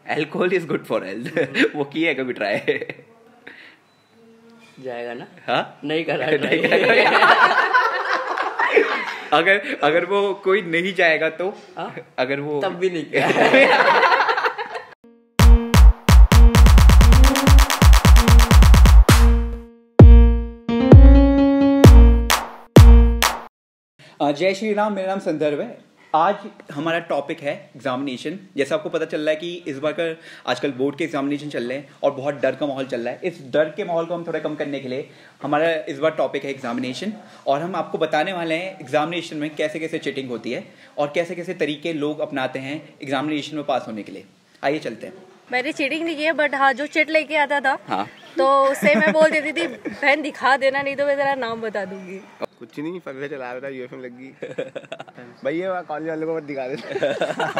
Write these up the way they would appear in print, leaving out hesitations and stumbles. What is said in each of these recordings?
Alcohol is good for health. वो किया है कभी ट्राई? जाएगा ना? हाँ नहीं करा अगर वो कोई नहीं जाएगा तो अगर वो तब भी नहीं किया। जय श्री राम। मेरा नाम संदर्भ है। आज हमारा टॉपिक है एग्जामिनेशन। जैसा आपको पता चल रहा है कि इस बार का आजकल बोर्ड के एग्जामिनेशन चल रहे हैं और बहुत डर का माहौल चल रहा है। इस डर के माहौल को हम थोड़ा कम करने के लिए हमारा इस बार टॉपिक है एग्जामिनेशन, और हम आपको बताने वाले हैं एग्जामिनेशन में कैसे कैसे चीटिंग होती है और कैसे कैसे तरीके लोग अपनाते हैं एग्जामिनेशन में पास होने के लिए। आइए चलते हैं। मैंने चीटिंग नहीं की है, बट हाँ जो चिट लेके आता था तो उससे मैं बोल देती थी बहन दिखा देना, नहीं तो मैं तेरा नाम बता दूंगी। कुछ नहीं, फर्रे चला रहा था, यूएफएम लग गई। भैया कॉलेज वालों को मत दिखा देते।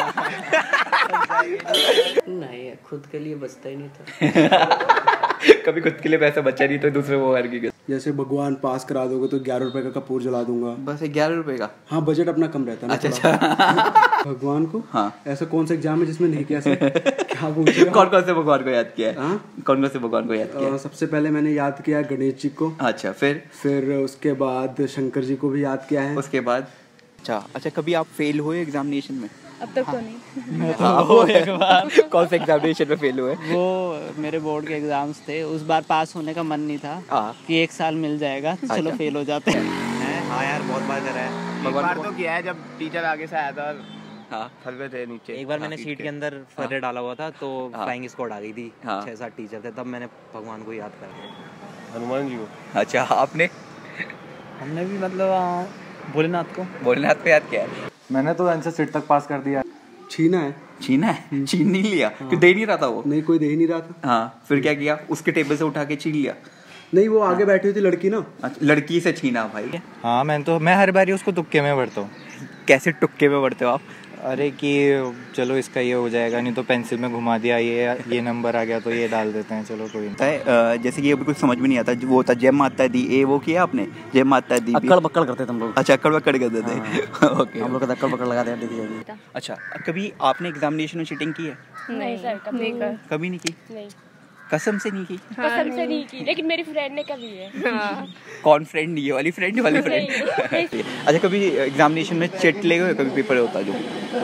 नहीं, खुद के लिए बचता ही नहीं था। कभी खुद के लिए पैसा बचा नहीं तो दूसरे वो की। जैसे भगवान पास करा दोगे तो 11 रुपए का कपूर जला दूंगा। बस 11 रुपए का? हाँ, बजट अपना कम रहता है ना। अच्छा। भगवान को हाँ, ऐसा कौन सा एग्जाम है जिसमें नहीं किया? क्या पूछेगा? कौन कौन से भगवान को याद किया है? कौन से भगवान को याद किया? सबसे पहले मैंने याद किया गणेश जी को। अच्छा, फिर उसके बाद शंकर जी को भी याद किया है। उसके बाद अच्छा कभी आप फेल हुए एग्जामिनेशन में? अब तक तो नहीं। कौन से एग्जामिनेशन में फेल हुए? वो मेरे बोर्ड के एग्जाम्स थे, उस बार पास होने का मन नहीं था कि एक साल मिल जाएगा तो चलो फेल हो जाते हैं। हाँ यार, बहुत बार करा है। एक बार तो किया है जब टीचर आगे से आया था और फर्रे थे नीचे। एक बार मैंने शीट के अंदर फर्रे डाला हुआ था तो फ्लाइंग स्क्वाड आ गई थी। 6-7 टीचर थे, तब मैंने भगवान को याद करा। हनुमान जी को? अच्छा, आपने? हमने भी मतलब भोलेनाथ को याद किया है। मैंने तो आंसर सीट तक पास कर दिया। छीना है? छीन नहीं लिया? क्यों, दे नहीं रहा था वो? नहीं, कोई दे ही नहीं रहा था। हाँ, फिर क्या किया? उसके टेबल से उठा के छीन लिया? नहीं, वो आगे बैठी हुई थी लड़की ना। अच्छा, लड़की से छीना भाई? हाँ, मैं हर बार उसको तुक्के में भरता हूँ। कैसे तुक्के में भरते हो आप? अरे कि चलो इसका ये हो जाएगा, नहीं तो पेंसिल में घुमा दिया, ये नंबर आ गया तो ये डाल देते हैं, चलो कोई नहीं। जैसे कि अभी कुछ समझ में नहीं आता, वो होता जय माता दी, ए वो किया आपने? जय माता दी अक्कड़ बक्कड़ करते थे हम लोग। अच्छा, अक्कड़ बक्कड़ करते थे। ओके, हम लोग अक्कड़ बक्कड़ लगा दिया। अच्छा, कभी आपने एग्जामिनेशन में चीटिंग की है? नहीं सर, कभी नहीं की? नहीं, कसम से नहीं की? कसम से नहीं की, लेकिन मेरी फ्रेंड ने कभी है। कौन फ्रेंड? ये वाली फ्रेंड? अच्छा, कभी एग्जामिनेशन में चिट ले गए? कभी पेपर होता जो?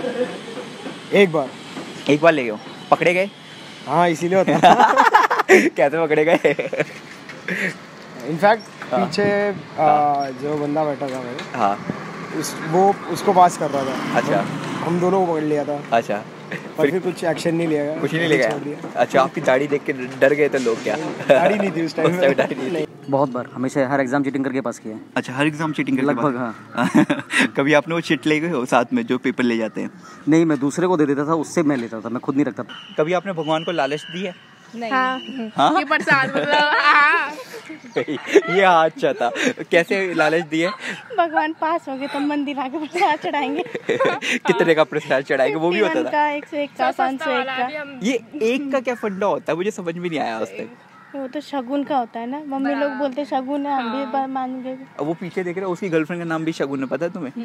एक बार ले गए? पकड़े गए? हाँ, इसीलिए होता। कैसे पकड़े गए? इनफैक्ट पीछे जो बंदा बैठा था मेरे, वो उसको पास कर रहा था। अच्छा, हम दोनों को पकड़ लिया था। अच्छा, फिर कुछ एक्शन नहीं लिया गया। कुछ नहीं लिया? अच्छा, आपकी दाढ़ी देख के डर गए थे लोग क्या? दाढ़ी नहीं थी उस टाइम। बहुत बार, हमेशा हर एग्जाम चीटिंग करके पास किया है। अच्छा, हर एग्जाम चीटिंग करके? लगभग, हाँ। कभी आपने वो चिट ले गए हो साथ में जो पेपर ले जाते हैं? नहीं, मैं दूसरे को दे देता था, उससे मैं लेता था, मैं खुद नहीं रखता था। कभी आपने भगवान को लालच दी है? नहीं। हाँ? ये प्रसाद मतलब ये अच्छा था। कैसे लालच दिए? भगवान पास हो गए तो मंदिर आके प्रसाद चढ़ाएंगे। कितने का प्रसाद चढ़ाएंगे वो भी होता था? 101 का, 501 का। ये एक का क्या फंडा होता है, मुझे समझ में नहीं आया आज तक। वो तो शगुन का होता है ना, मम्मी लोग बोलते शगुन है, हम भी मान गए। वो पीछे देख रहे हो, उसकी गर्लफ्रेंड का नाम भी शगुन है, पता है तुम्हें?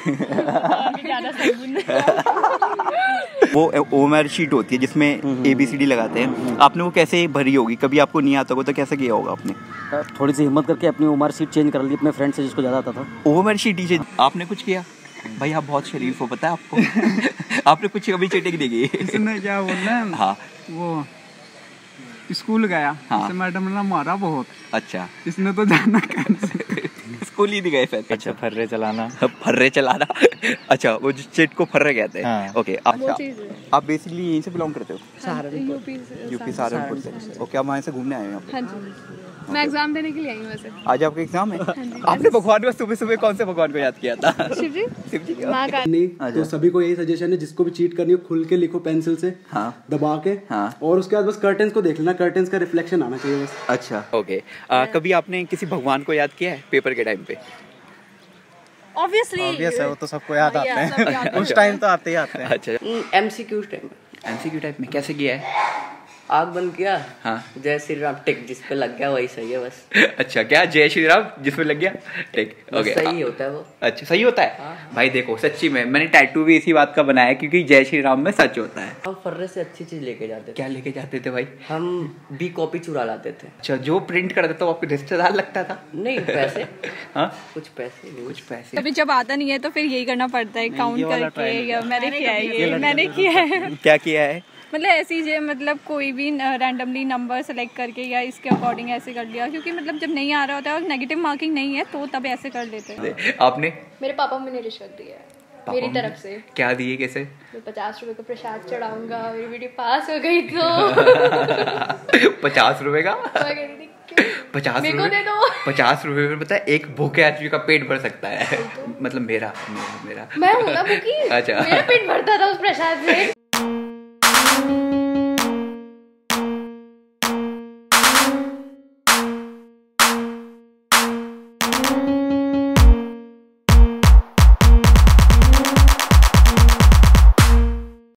वो ओमर शीट होती है जिसमें ABCD लगाते हैं, आपने वो कैसे भरी होगी? कभी आपको नहीं आता होगा तो कैसे किया होगा आपने? थोड़ी सी हिम्मत करके अपनी उमर शीट चेंज कर ली अपने फ्रेंड से जिसको ज्यादा आता था। ओमर शीट आपने कुछ किया? भाई आप बहुत शरीफ हो, पता है आपको। आपने कुछ कभी चीटिंग नहीं की? इसने क्या बोलना है? हाँ, वो स्कूल गया, इससे मैडम ने मारा बहुत। अच्छा, इसने तो जाना कैसे? स्कूल ही नहीं गए फिर? अच्छा, फर्रे चलाना। अच्छा, वो जो चिट को फर्रे कहते हैं। हाँ। ओके, आप बेसिकली यहीं से बिलोंग करते हो? यूपी सहारनपुर से। ओके, आप वहाँ से घूमने आए हो यहाँ पे? हाँ जी, मैं एग्जाम देने के लिए आई हूँ वैसे। आज आपका एग्जाम है? आपने भगवान को सुबह कौन से भगवान को याद किया था? शिव जी नहीं, तो सभी को यही सजेशन है, जिसको भी चीट करनी हो खुल के लिखो पेंसिल से, दबा के, और उसके बाद बस कर्टेंस को देख लेना, कर्टेंस का रिफ्लेक्शन आना चाहिए बस। अच्छा, ओके। कभी आपने किसी भगवान को याद किया है पेपर के टाइम पे? ऑब्वियस है, वो तो सबको याद आते हैं। उस टाइम तो आते ही आते हैं। अच्छा, MCQ टाइम टाइप में कैसे किया है? आग बंद किया, हाँ, जय श्री राम टिक जिस पे लग गया वही सही है बस। अच्छा, क्या जय श्री राम जिस पे लग गया टिक, ओके, सही होता है वो। अच्छा, सही होता है। हाँ। भाई देखो सच्ची में मैंने टैटू भी इसी बात का बनाया है क्योंकि जय श्री राम में सच होता है। हम फर्रे से अच्छी चीज लेके जाते थे। क्या लेके जाते थे भाई? हम भी कॉपी चुरा लाते थे। अच्छा, जो प्रिंट करता था वो आपको रिश्तेदार लगता था? नहीं, पैसे। हाँ, कुछ पैसे। कभी जब आता नहीं है तो फिर यही करना पड़ता है, काउंट करके, या मैंने किया है ये, मैंने किया है। क्या किया है? मतलब ऐसी जो मतलब कोई भी रैंडमली नंबर सेलेक्ट करके या इसके अकॉर्डिंग ऐसे कर लिया, क्योंकि मतलब जब नहीं आ रहा होता है और नेगेटिव मार्किंग नहीं है तो तब ऐसे कर लेते हैं। आपने? मेरे पापा मैंने रिश्वत दी है मेरी तरफ से। क्या दिए? कैसे? मैं 50 रुपए का प्रसाद चढ़ाऊंगा, मेरी वीडियो पास हो गई तो 50 रुपए का? 50 रुपए दे दो। 50 रुपए में पता है एक भूखे आदमी का पेट भर सकता है। मतलब मेरा मैं हूँ ना भूखी। अच्छा, मेरा पेट भरता था उस प्रसाद से।